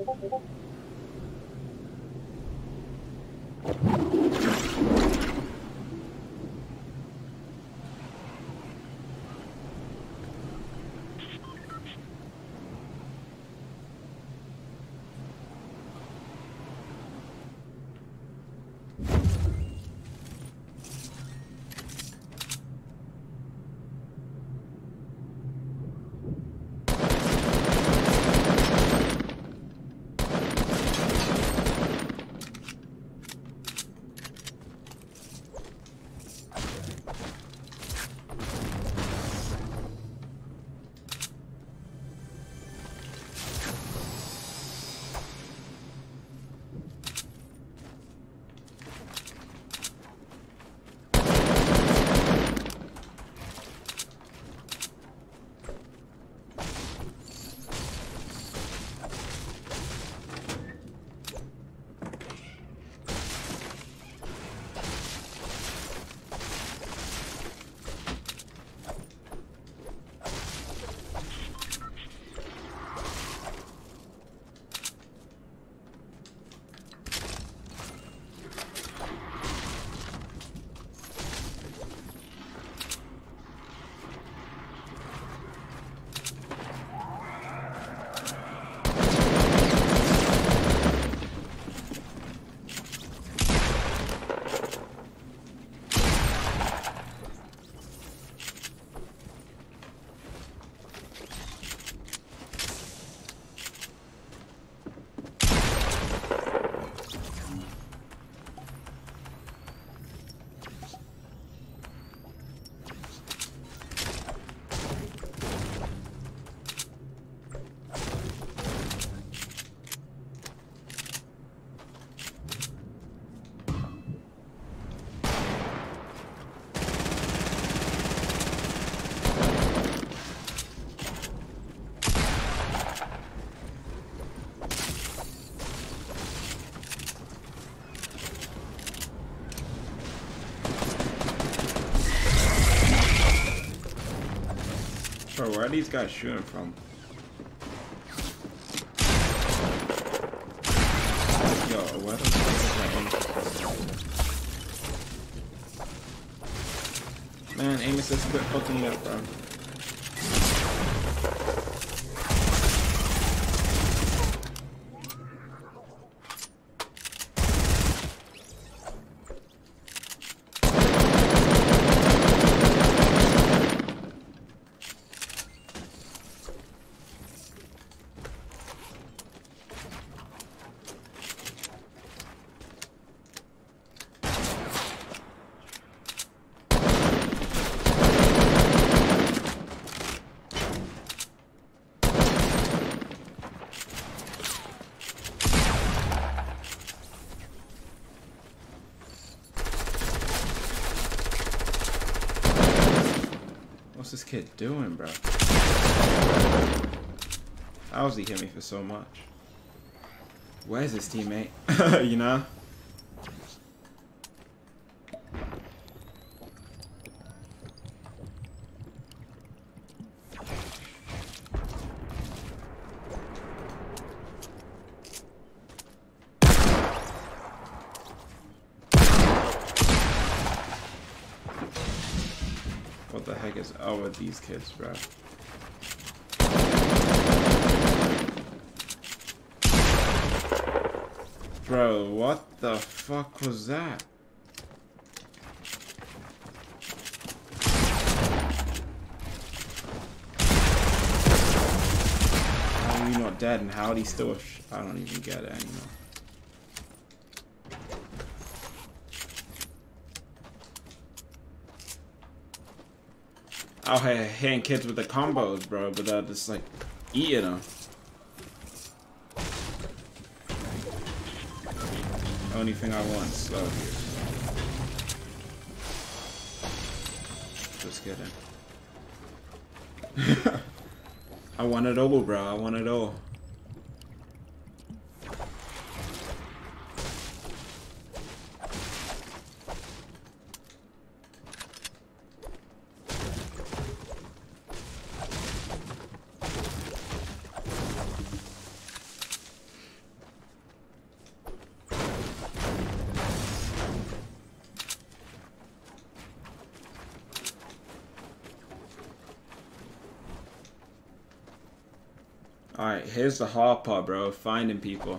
Bro, where are these guys shooting from? Yo, what the fuck is my aim? Man, aim assist quit fucking me up, bro. What's this kid doing, bro? How does he hit me for so much? Where's his teammate? You know? What the heck is up with these kids, bro? Bro, what the fuck was that? How are you not dead and how are he still I don't even get it anymore. Out here hitting kids with the combos, bro, but just like eating them. Only thing I want is slow here. Just kidding. I want it all, bro. I want it all. Alright, here's the hard part, bro. Finding people.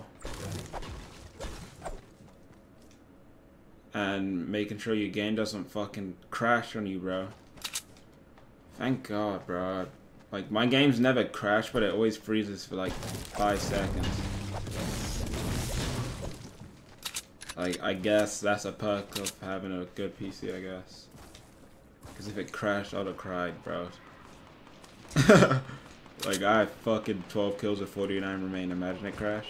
And making sure your game doesn't fucking crash on you, bro. Thank God, bro. Like, my games never crash, but it always freezes for like 5 seconds. Like, I guess that's a perk of having a good PC, I guess. Because if it crashed, I would have cried, bro. Like, I have fucking 12 kills with 49 remain. Imagine it crashed.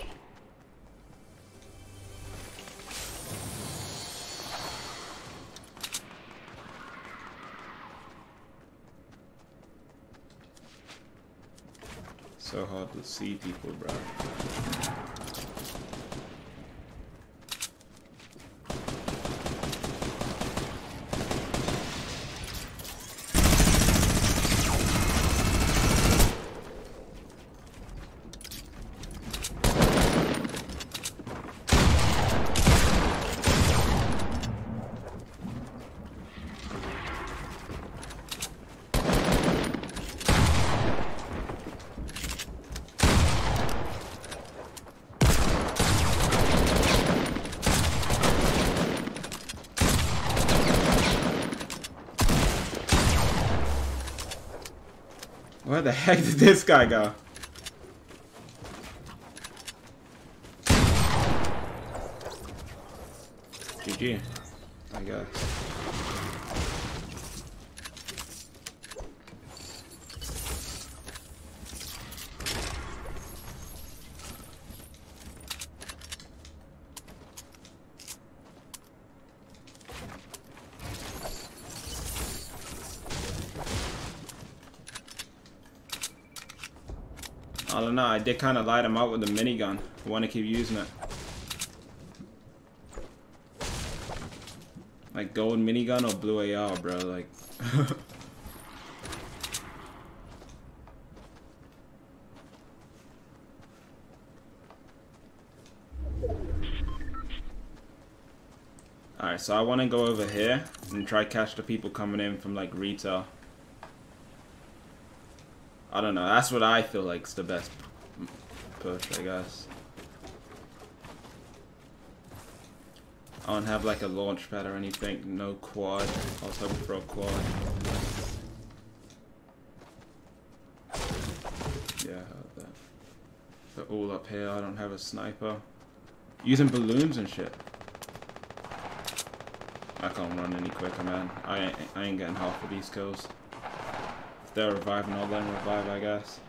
So hard to see people, bro. Where the heck did this guy go? GG, I guess. I don't know, I did kind of light him up with the minigun. I want to keep using it. Like gold minigun or blue AR, bro, like. Alright, so I want to go over here and try catch the people coming in from like retail. I don't know, that's what I feel like is the best push, I guess. I don't have like a launch pad or anything, no quad. I was hoping for a quad. Yeah, I heard that. They're all up here, I don't have a sniper. Using balloons and shit. I can't run any quicker, man. I ain't getting half of these kills. If they're reviving, I'll let them revive, I guess.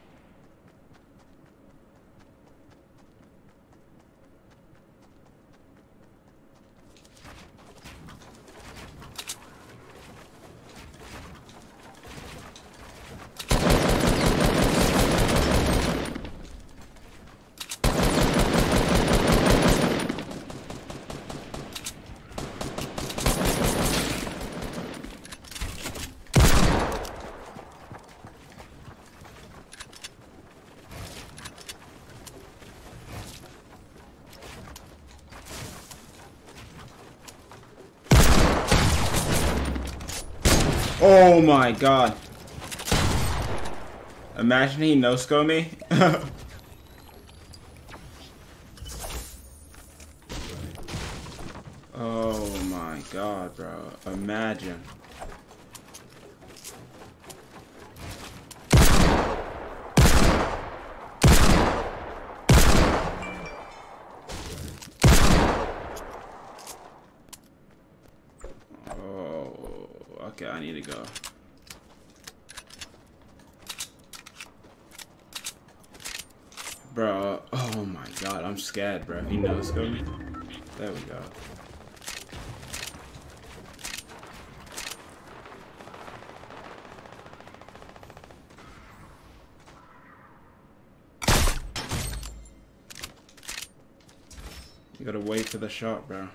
Oh my god. Imagine he no-scope me. Oh my god, bro. Imagine. Okay, I need to go. Bro, oh my god, I'm scared, bro. He knows me. There we go. You gotta wait for the shot, bro.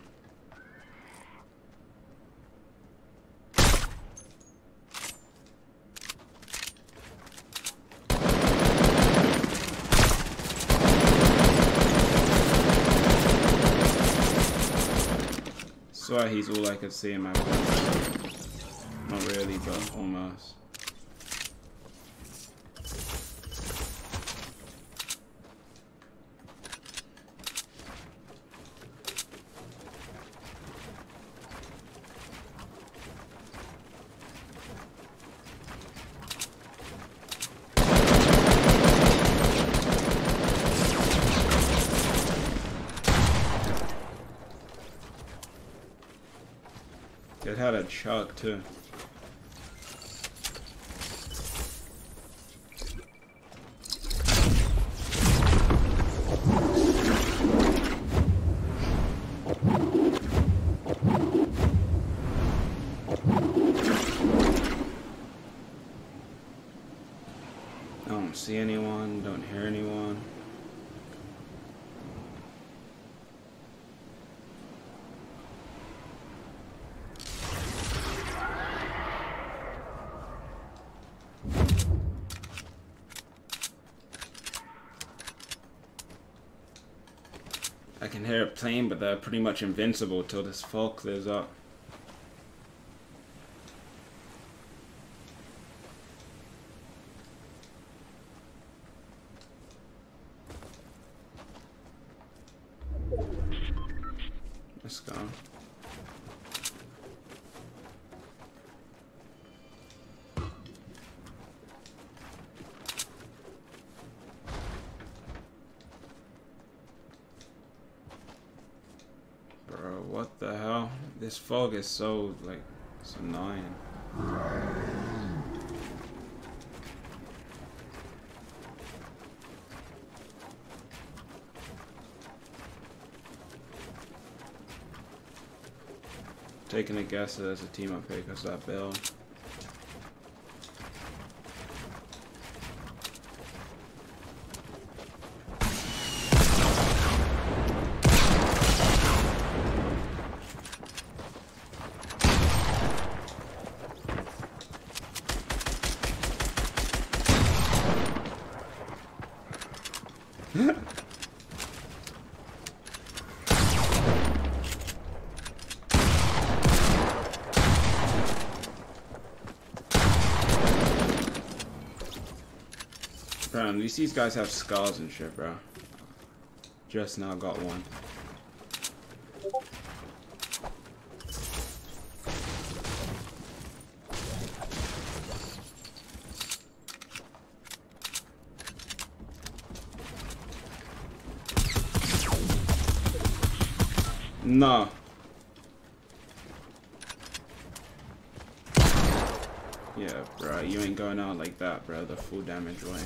Swear he's all I could see in my room. Not really, but almost. It had a chuck too. I don't see anyone, don't hear anyone. I can hear a plane, but they're pretty much invincible till this fog clears up. Let's go. Bro, what the hell? This fog is so, like, it's annoying. Taking a guess that there's a team up here because of that build. Bro, at least these guys have scars and shit, bro. Just now got one. No. Yeah, bro, you ain't going out like that, bro. The full damage way.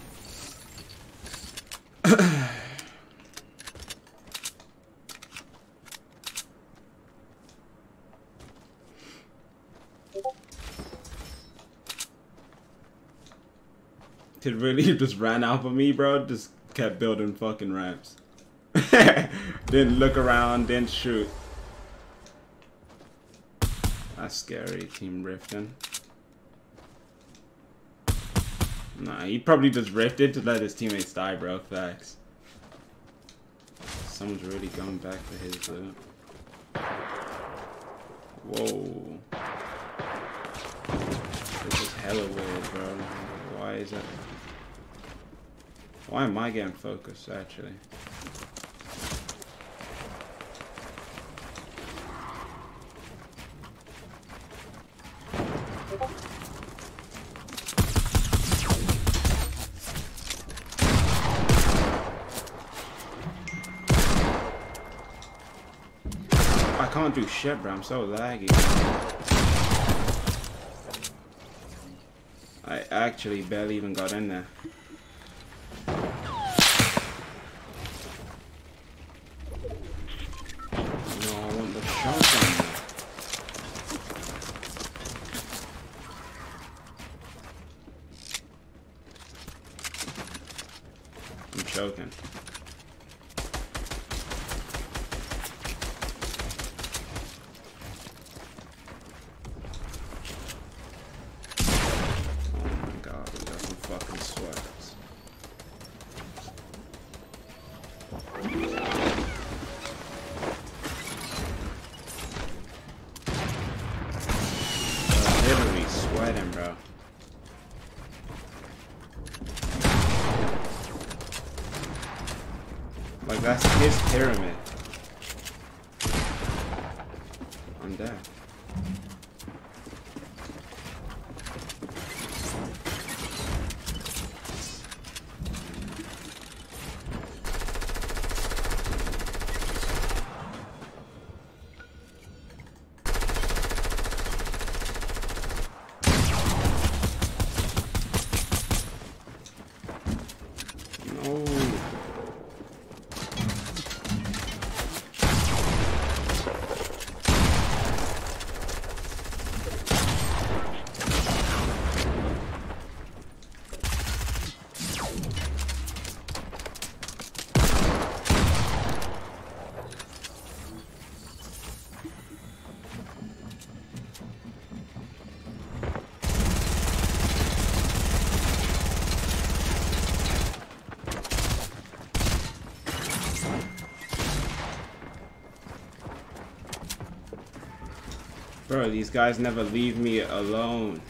It really just ran out of me, bro. Just kept building fucking ramps. Didn't look around, didn't shoot. That's scary, team rifting. Nah, he probably just rifted to let his teammates die, bro. Facts. Someone's really going back for his loot. Whoa. This is hella weird, bro. Why is it? Why am I getting focused, actually? I can't do shit, bro. I'm so laggy. I actually barely even got in there. No, I want the shotgun. I'm choking. Sweating, bro. Like, that's his pyramid. I'm dead. Bro, these guys never leave me alone.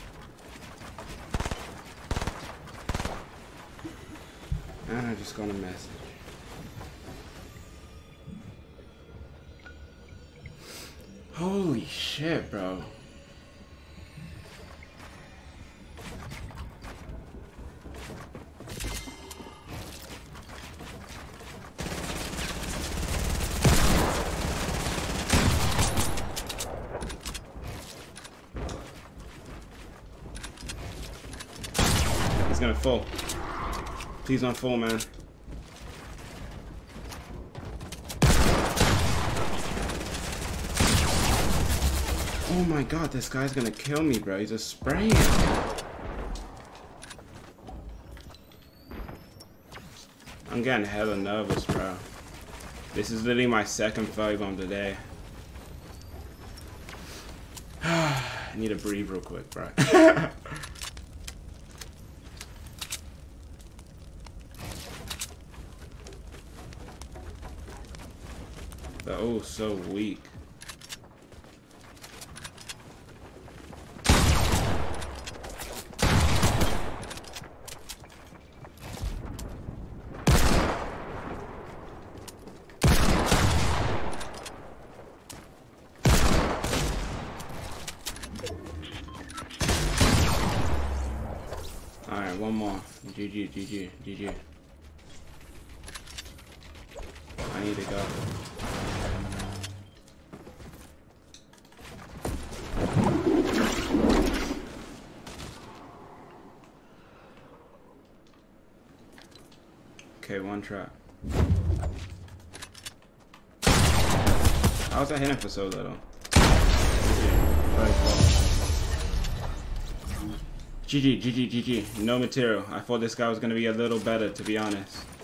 And I just got a message. Holy shit, bro. He's gonna fall. Please don't fall, man. Oh my god, this guy's gonna kill me, bro. He's just spraying. I'm getting hella nervous, bro. This is literally my second fight on today. I need to breathe real quick, bro. They're all so weak. Alright, one more. GG, GG, GG. I need to go. Okay, one trap. How was I hitting for so little? GG, GG, GG. No material. I thought this guy was gonna be a little better, to be honest.